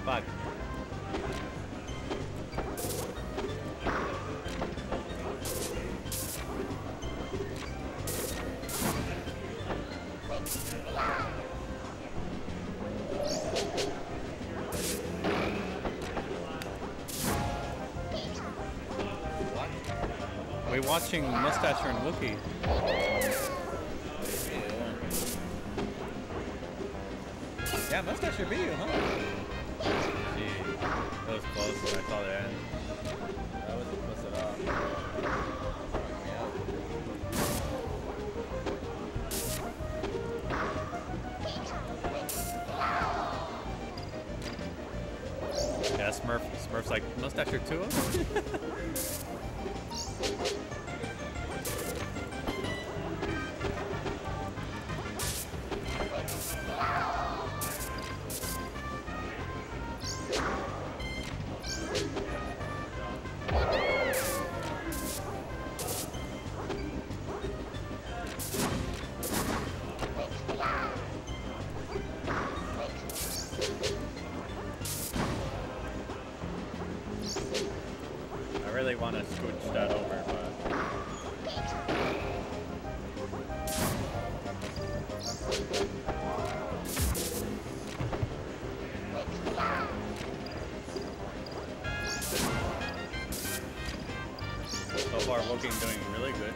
Fuck. We're watching Mustacher and Wookie. Yeah, Mustacher beat you, huh? Gee, that was close when I saw the end. That wasn't close at all. Yeah, Smurf's like, Mustacher too? I really want to scooch that over, but... So far, Wookie's doing really good.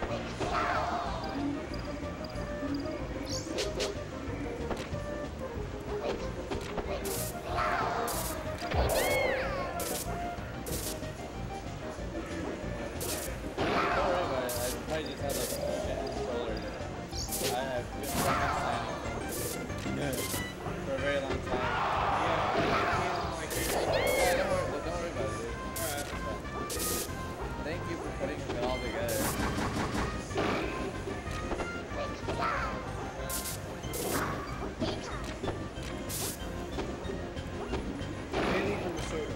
For a very long time. Don't worry about it, dude. Alright. Thank you for putting it all together. Anything from the soda.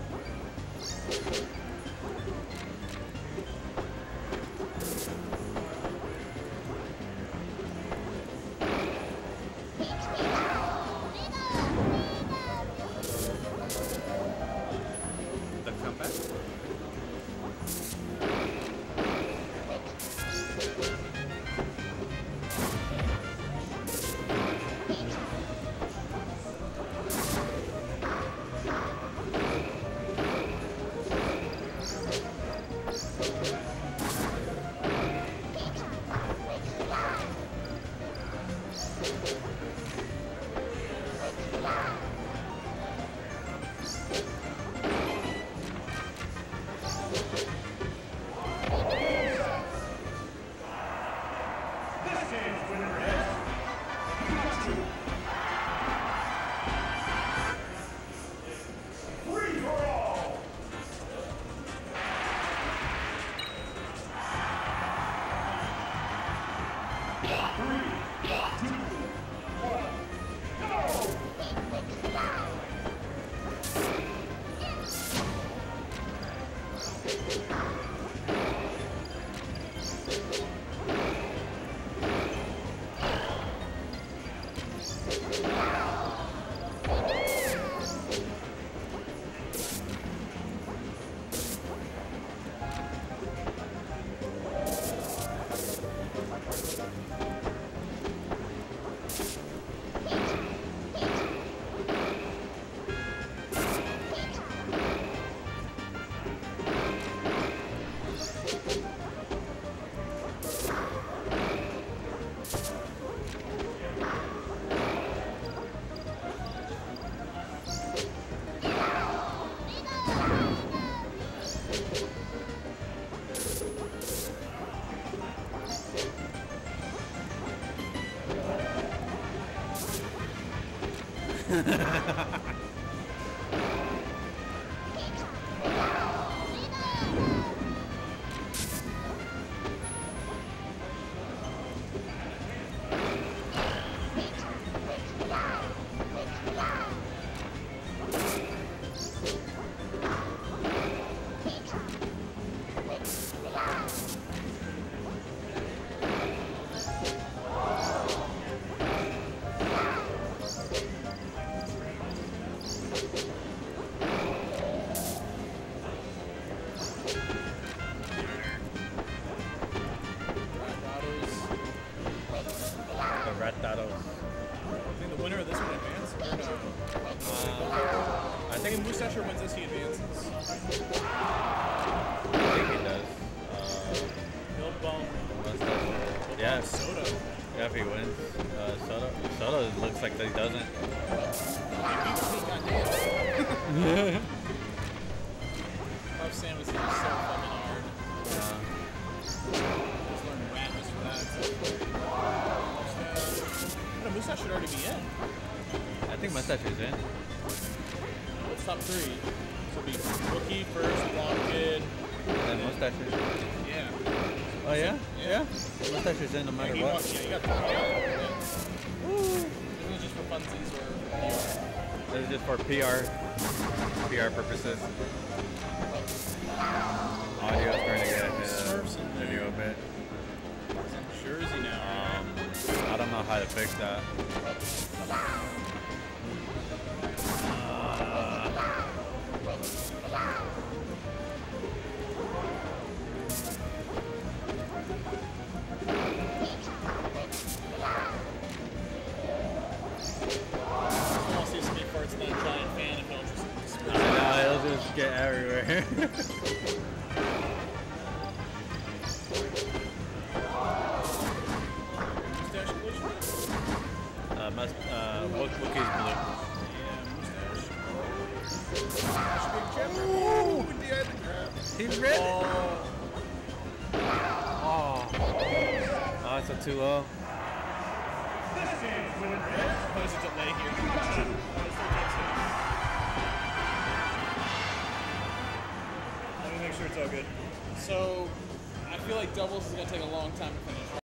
think Mustache wins this, he advances. I think he does. He'll bump. Mustache. Yeah. Soda. Yeah, if he wins. Soda looks like that he doesn't. Goddamn. Love Samus is so fucking hard. Just learn Ratmus for that. Mustache should already be in. I think Mustache is in. What's top 3? So it'll be Wookie first, Blonde Kid. And then Mustache is in. Yeah. Oh yeah? Yeah. Mustache is in no matter what. Yeah, you got 3. Woo! This is just for funsies or PR. This is just for PR purposes. Audio is starting to get video a bit. It's in Jersey now. I don't know how to fix that. It'll just get everywhere. Wookie's blue. Yeah, mustache. Ooh, He's red. Oh, it's a 2-0. There's a delay here. Let me make sure it's all good. So, I feel like doubles is going to take a long time to finish.